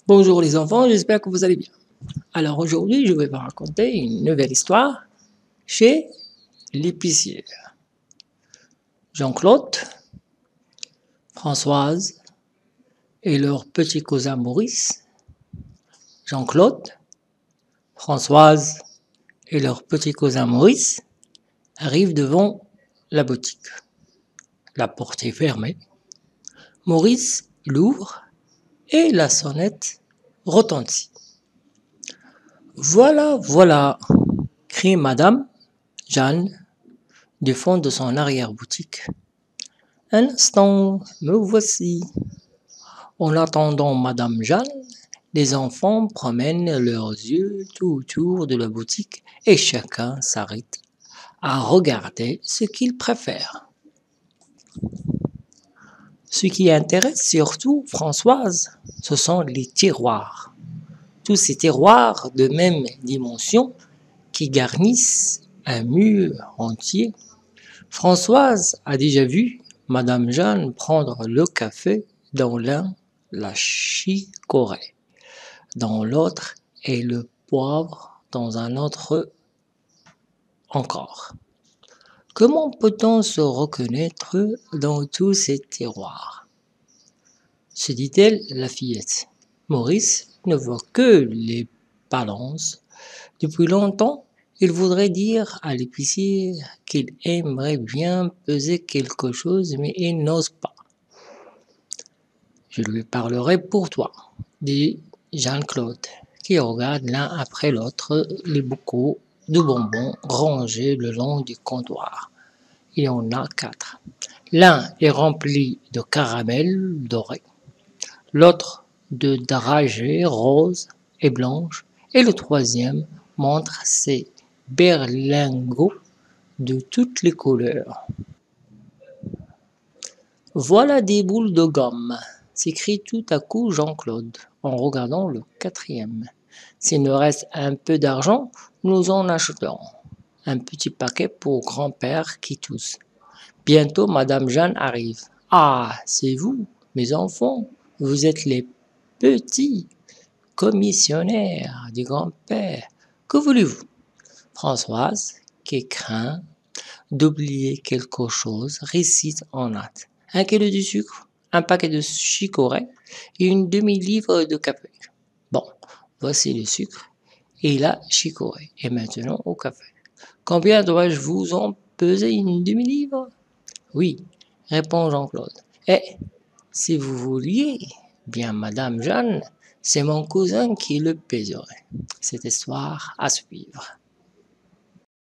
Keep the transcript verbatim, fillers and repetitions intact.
Bonjour les enfants, j'espère que vous allez bien. Alors aujourd'hui, je vais vous raconter une nouvelle histoire chez l'épicier. Jean-Claude, Françoise et leur petit cousin Maurice. Jean-Claude, Françoise et leur petit cousin Maurice arrivent devant la boutique. La porte est fermée. Maurice l'ouvre et la sonnette retentit. Voilà, voilà, crie Madame Jeanne du fond de son arrière-boutique. Un instant, me voici. En attendant Madame Jeanne, les enfants promènent leurs yeux tout autour de la boutique et chacun s'arrête à regarder ce qu'il préfère. Ce qui intéresse surtout Françoise, ce sont les tiroirs. Tous ces tiroirs de même dimension qui garnissent un mur entier. Françoise a déjà vu Madame Jeanne prendre le café dans l'un, la chicorée, dans l'autre et le poivre dans un autre encore. Comment peut-on se reconnaître dans tous ces tiroirs? Se dit-elle la fillette. Maurice ne voit que les balances. Depuis longtemps, il voudrait dire à l'épicier qu'il aimerait bien peser quelque chose, mais il n'ose pas. Je lui parlerai pour toi, dit Jean-Claude, qui regarde l'un après l'autre les bocaux de bonbons rangés le long du comptoir. Il y en a quatre. L'un est rempli de caramel doré, l'autre de dragées roses et blanches, et le troisième montre ses berlingots de toutes les couleurs. Voilà des boules de gomme, s'écrie tout à coup Jean-Claude en regardant le quatrième. S'il nous reste un peu d'argent, nous en acheterons un petit paquet pour grand-père qui tousse. Bientôt Madame Jeanne arrive. Ah, c'est vous, mes enfants, vous êtes les petits commissionnaires du grand-père. Que voulez-vous? Françoise, qui craint d'oublier quelque chose, récite en hâte. Un kilo de sucre, un paquet de chicorée et une demi-livre de café. Bon, voici le sucre et la chicorée. Et maintenant au café. Combien dois-je vous en peser une demi-livre? Oui, répond Jean-Claude. Et si vous vouliez, bien Madame Jeanne, c'est mon cousin qui le pèserait. Cette histoire à suivre.